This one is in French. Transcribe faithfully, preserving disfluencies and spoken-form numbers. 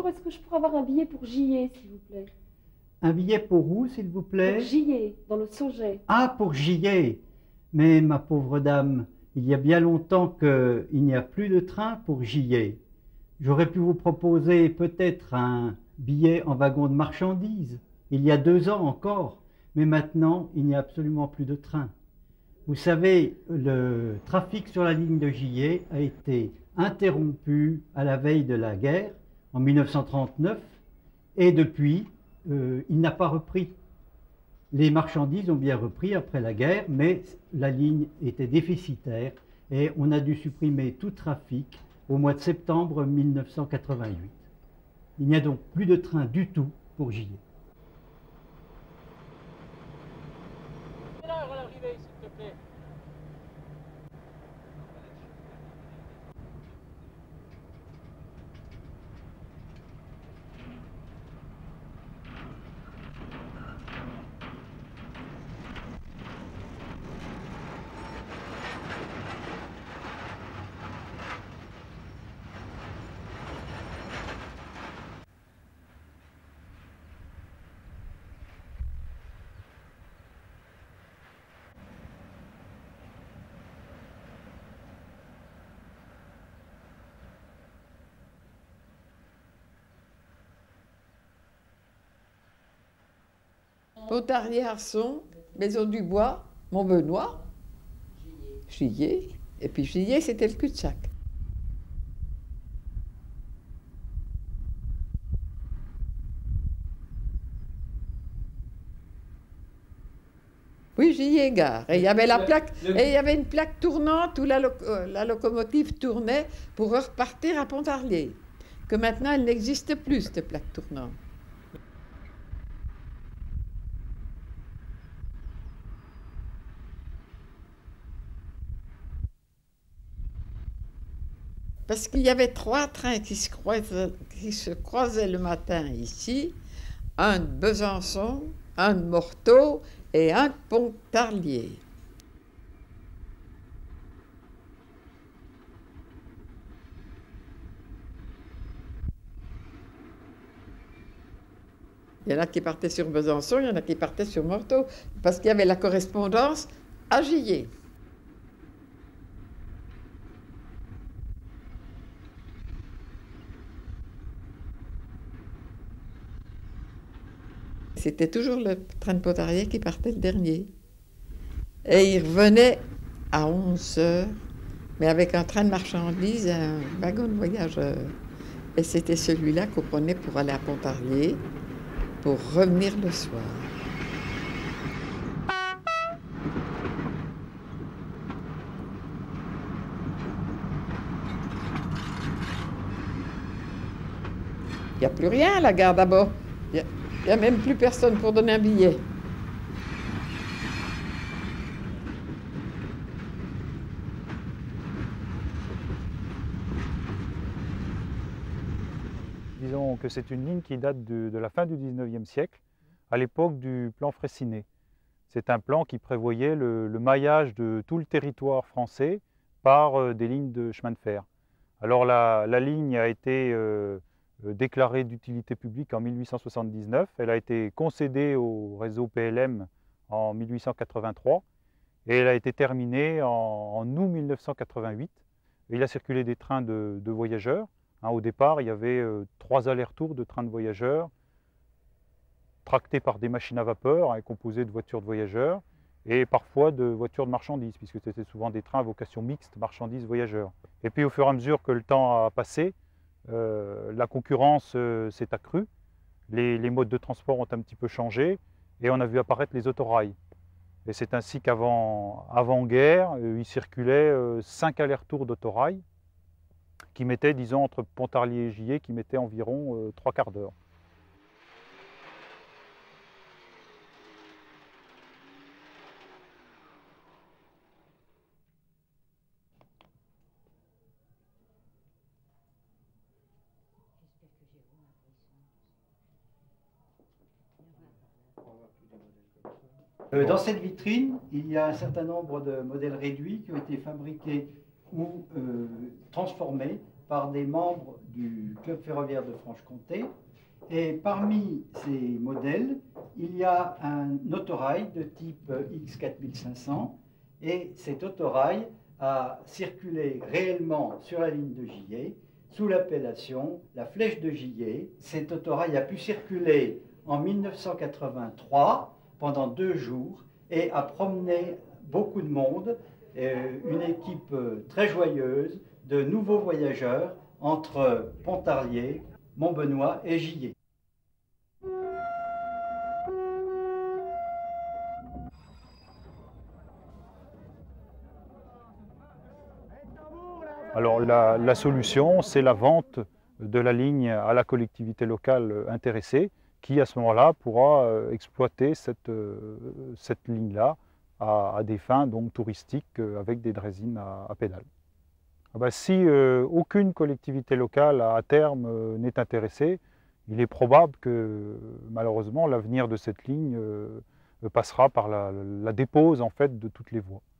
bonjour, est-ce que je pourrais avoir un billet pour Gillet, s'il vous plaît? Un billet pour où, s'il vous plaît? Pour Gillet, dans le Sauget. Ah, pour Gillet. Mais ma pauvre dame, il y a bien longtemps qu'il n'y a plus de train pour Gillet. J'aurais pu vous proposer peut-être un billet en wagon de marchandises, il y a deux ans encore, mais maintenant il n'y a absolument plus de train. Vous savez, le trafic sur la ligne de Gillet a été interrompu à la veille de la guerre, en mille neuf cent trente-neuf, et depuis, euh, il n'a pas repris. Les marchandises ont bien repris après la guerre, mais la ligne était déficitaire et on a dû supprimer tout trafic au mois de septembre mille neuf cent quatre-vingt-huit. Il n'y a donc plus de train du tout pour Gillet. Quelle heure à l'arrivée, s'il te plaît? Pontarlier-Arson, Maison du Bois, Montbenoît, Gillet, et puis Gillet, c'était le cul-de-sac. Oui, Gillet gare. Et il y avait la plaque, et il y avait une plaque tournante où la, lo la locomotive tournait pour repartir à Pontarlier. Que maintenant, elle n'existe plus, cette plaque tournante. Parce qu'il y avait trois trains qui se, croisaient, qui se croisaient le matin ici, un de Besançon, un de Morteau et un de Pontarlier. Il y en a qui partaient sur Besançon, il y en a qui partaient sur Morteau, parce qu'il y avait la correspondance à Gillet. C'était toujours le train de Pontarlier qui partait le dernier. Et il revenait à onze heures, mais avec un train de marchandises, un wagon de voyageurs. Et c'était celui-là qu'on prenait pour aller à Pontarlier, pour revenir le soir. Il n'y a plus rien à la gare d'abord. Il n'y a même plus personne pour donner un billet. Disons que c'est une ligne qui date de, de la fin du dix-neuvième siècle, à l'époque du plan Freycinet. C'est un plan qui prévoyait le, le maillage de tout le territoire français par euh, des lignes de chemin de fer. Alors la, la ligne a été euh, déclarée d'utilité publique en mille huit cent soixante-dix-neuf. Elle a été concédée au réseau P L M en mille huit cent quatre-vingt-trois et elle a été terminée en, en août mille neuf cent quatre-vingt-huit. Et il a circulé des trains de, de voyageurs. Hein, au départ, il y avait euh, trois allers-retours de trains de voyageurs tractés par des machines à vapeur hein, composées de voitures de voyageurs et parfois de voitures de marchandises, puisque c'était souvent des trains à vocation mixte, marchandises-voyageurs. Et puis au fur et à mesure que le temps a passé, Euh, la concurrence euh, s'est accrue, les, les modes de transport ont un petit peu changé et on a vu apparaître les autorails. Et c'est ainsi qu'avant avant-guerre, euh, il circulait euh, cinq allers-retours d'autorail qui mettaient, disons, entre Pontarlier et Gillet, qui mettaient environ euh, trois quarts d'heure. Dans cette vitrine, il y a un certain nombre de modèles réduits qui ont été fabriqués ou euh, transformés par des membres du Club ferroviaire de Franche-Comté. Et parmi ces modèles, il y a un autorail de type X quatre mille cinq cents. Et cet autorail a circulé réellement sur la ligne de Gillé sous l'appellation la Flèche de Gillé. Cet autorail a pu circuler en mille neuf cent quatre-vingt-trois pendant deux jours et a promené beaucoup de monde, une équipe très joyeuse de nouveaux voyageurs entre Pontarlier, Montbenoît et Gillé. Alors la, la solution, c'est la vente de la ligne à la collectivité locale intéressée qui, à ce moment-là, pourra exploiter cette, cette ligne-là à, à des fins donc, touristiques avec des draisines à, à pédales. Ah ben, si euh, aucune collectivité locale à terme euh, n'est intéressée, il est probable que malheureusement l'avenir de cette ligne euh, passera par la, la dépose en fait, de toutes les voies.